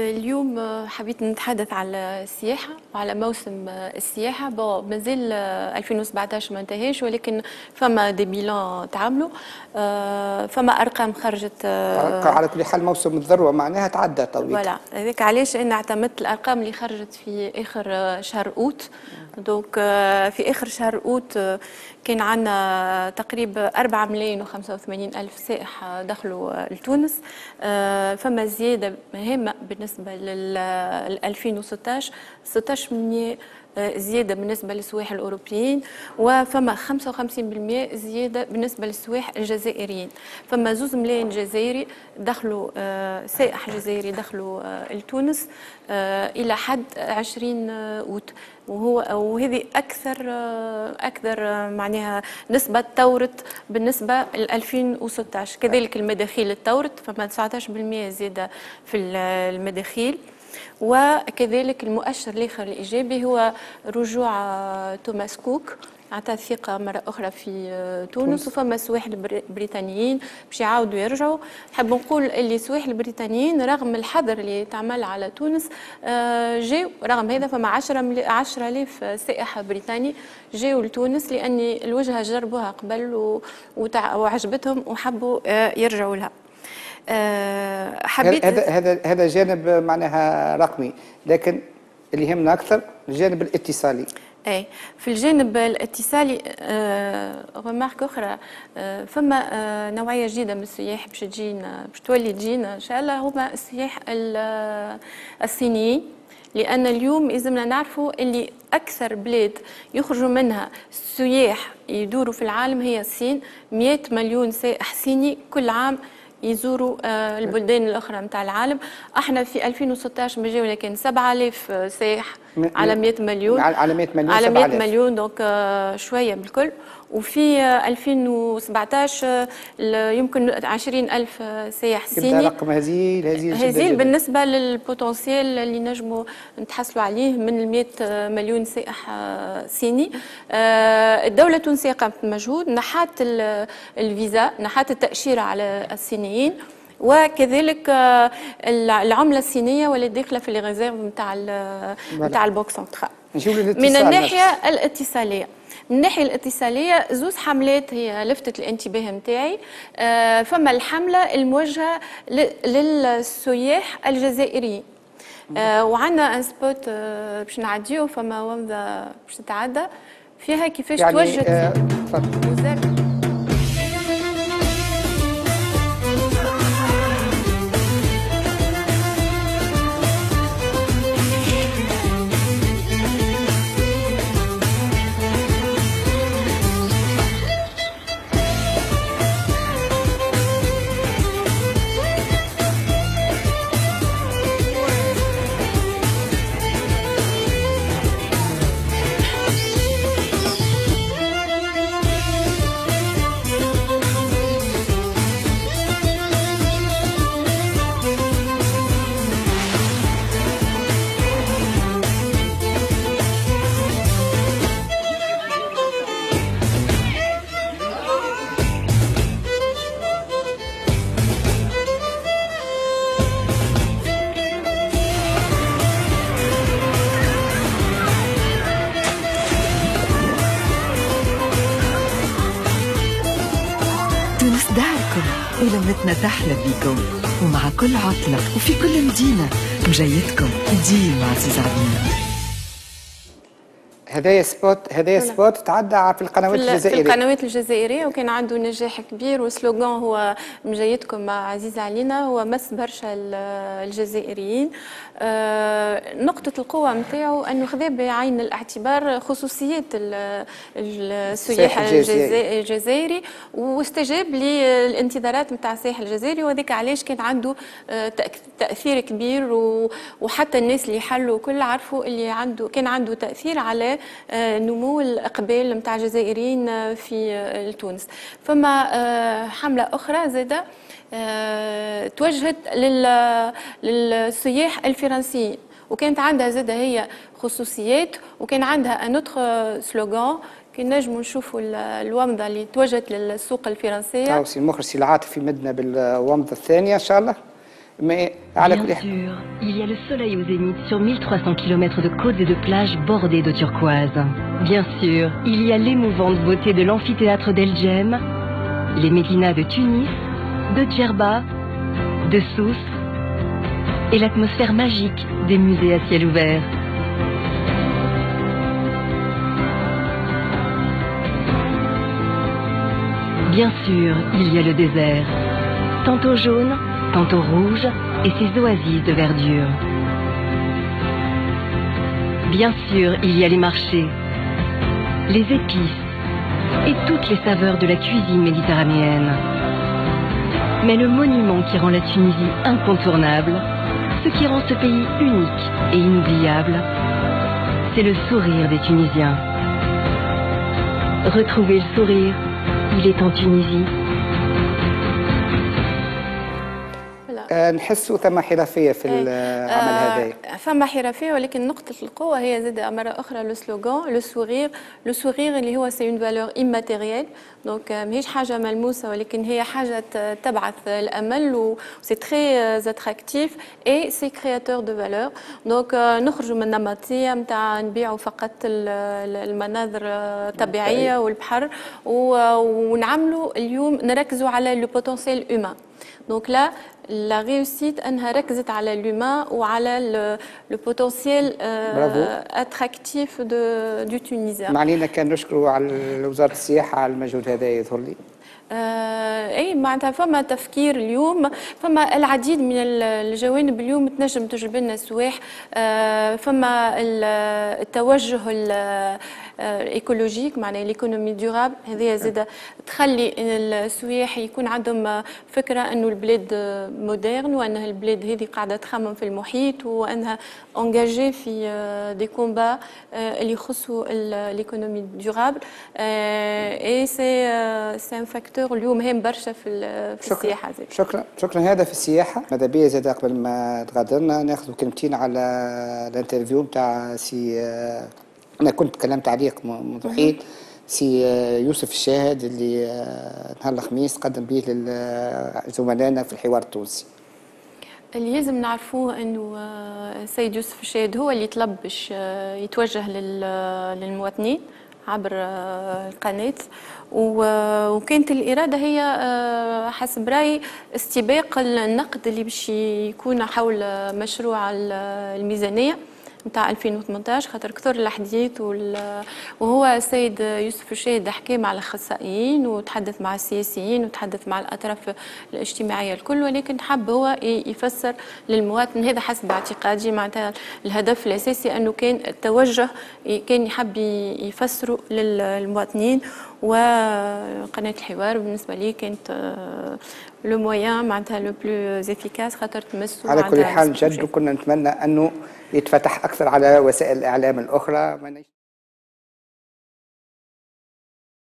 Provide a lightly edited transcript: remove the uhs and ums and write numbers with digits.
اليوم حبيت نتحدث على السياحة وعلى موسم السياحة. مازال 2017 ما انتهاش، ولكن فما دي بيلان تعملوا، فما أرقام خرجت. على كل حال موسم الذروة معناها تعدى تويك. فوالا هذاك علاش أنا اعتمدت الأرقام اللي خرجت في آخر شهر أوت. دونك في آخر شهر أوت كان عندنا تقريبا 4,085,000 سائح دخلوا لتونس. فما زيادة مهمة بالنسبة لل 2016، 16% زيادة بالنسبة للسواح الأوروبيين، وفما 55% زيادة بالنسبة للسواح الجزائريين. فما 2 ملايين جزائري دخلوا، سائح جزائري دخلوا لتونس إلى حد 20 أوت، وهذه أكثر معناها نسبة تورت بالنسبة ل 2016. كذلك المداخيل تورت، فما 19% زيادة في المداخيل. وكذلك المؤشر الآخر الإيجابي هو رجوع توماس كوك، أعطى الثقة مرة أخرى في تونس. وفما سواح البريطانيين باش يعاودوا يرجعوا. نحب نقول اللي سواح البريطانيين رغم الحظر اللي تعمل على تونس جاو، رغم هذا فما 10,000 سائح بريطاني جاو لتونس، لأن الوجهة جربوها قبل وعجبتهم وحبوا يرجعوا لها. حبيت هذا جانب معناها رقمي، لكن اللي يهمنا أكثر الجانب الاتصالي. اي في الجانب الاتصالي رمارك اخرى، فما نوعيه جديده من السياح باش تجينا، باش تولي تجينا ان شاء الله، هما السياح الصينيين. لان اليوم لازمنا نعرفوا اللي اكثر بلاد يخرجوا منها السياح يدوروا في العالم هي الصين. 100 مليون سائح صيني كل عام يزوروا البلدان الاخرى نتاع العالم. احنا في 2016 ما جاونا كان 7,000 سائح على 100 مليون، على 100 مليون، على 100 مليون، دونك شويه بالكل. وفي 2017 يمكن 20,000 سائح صيني. رقم هزيل بالنسبه للبوتنسيال اللي نجموا نتحصلوا عليه من 100 مليون سائح صيني. الدوله التونسيه قامت بمجهود، نحت الفيزا، نحت التاشيره على الصينيين، وكذلك العمله الصينيه واللي داخله في الريزيرف نتاع البنك سنترال. من الناحيه الاتصاليه، من الناحيه الاتصاليه 2 حملات هي لفتت الانتباه نتاعي. فما الحمله الموجهه للسياح الجزائريين، وعندنا ان سبوت باش نعديو، فما ومضه باش تتعدى فيها كيفاش يعني توجد وزاره. ولمتنا تحلى بيكم، ومع كل عطلة وفي كل مدينة مجيتكم ديما عزيز علينا. هذايا سبوت تعدى في القنوات الجزائرية، في القنوات الجزائرية، وكان عنده نجاح كبير. وسلوغان هو مجيتكم عزيز علينا، هو مس برشا الجزائريين. نقطة القوة نتاعو أنه خذا بعين الاعتبار خصوصيات السياح الجزائري، واستجاب للانتظارات نتاع السياح الجزائري، وذلك علاش كان عنده تأثير كبير. وحتى الناس اللي حلوا كل عرفوا اللي كان عنده تأثير على نمو الإقبال نتاع الجزائريين في تونس. فما حملة أخرى زادة توجهت للسياح الفرنسيين، وكانت عندها زادة هي خصوصيات، وكان عندها انوتر سلوغان. كي نجموا نشوفوا الومضة اللي توجهت للسوق الفرنسية. سي المخرج سي العاطفي مدنا بالومضة الثانية إن شاء الله. ما على Bien كل حال. sûr, il y a le soleil au zénith sur 1300 km de côtes et de plages bordées de turquoise. Bien sûr, il y a l'émouvante beauté de l'amphithéâtre d'El Jem, les médinas de Tunis, de Djerba, de Sousse et l'atmosphère magique des musées à ciel ouvert. Bien sûr, il y a le désert, tantôt jaune, tantôt rouge, et ses oasis de verdure. Bien sûr, il y a les marchés, les épices et toutes les saveurs de la cuisine méditerranéenne. Mais le monument qui rend la Tunisie incontournable, ce qui rend ce pays unique et inoubliable, c'est le sourire des Tunisiens. Retrouvez le sourire, il est en Tunisie. نحسوا ثم حرفيه في العمل هذا. فما حرفيه ولكن نقطه القوه هي زاد مره اخرى لو سلوغان لو سوغير اللي هو سي اون فالور ايماتيريال دونك ماهيش حاجه ملموسه ولكن هي حاجه تبعث الامل و سي تري اتراكتيف اي سي كرياتور دو فالور دونك نخرجوا من النمطيه نتاع نبيعوا فقط المناظر الطبيعيه والبحر ونعملوا اليوم نركزوا على لو بوتنسيال هيومان دونك لا لا ريوسيت انها ركزت على لومان وعلى لو بوتنسيال اتراكتيف دو تونيزيان. معنينا كان نشكروا على وزاره السياحه على المجهود هذا يظهر لي. اي معناتها فما تفكير اليوم فما العديد من الجوانب اليوم تنجم تجلب لنا السواح فما التوجه الايكولوجيك معناها ليكونومي دورابل هذه زاده تخلي ان السواح يكون عندهم فكره انه البلاد مودرن وان البلاد هذه قاعده تخمم في المحيط وانها انجاجي في دي كومبا اللي يخصوا ليكونومي دورابل اي سي ان فاكتور اليوم هام برشا في السياحه زي. شكرا هذا في السياحه. ماذا بيا زاد قبل ما تغادرنا ناخذ كلمتين على الانترفيو نتاع سي انا كنت تكلمت عليه منذ حين سي يوسف الشاهد اللي نهار الخميس قدم به لزملائنا في الحوار التونسي. اللي لازم نعرفوه انه السيد يوسف الشاهد هو اللي طلب باش يتوجه للمواطنين عبر القناة وكانت الإرادة هي حسب رأيي استباق النقد اللي باش يكون حول مشروع الميزانية نتاع 2018 خاطر كثر الاحداث وهو السيد يوسف الشاهد حكى مع الاخصائيين وتحدث مع السياسيين وتحدث مع الاطراف الاجتماعيه الكل ولكن حب هو يفسر للمواطن هذا حسب اعتقادي معناتها الهدف الاساسي انه كان التوجه كان يحب يفسره للمواطنين وقناه الحوار بالنسبه لي كانت لو مويان معناتها لو بلو افيكاس خاطر تمسوا على كل حال جد وكنا نتمنى انه يتفتح اكثر على وسائل الاعلام الاخرى.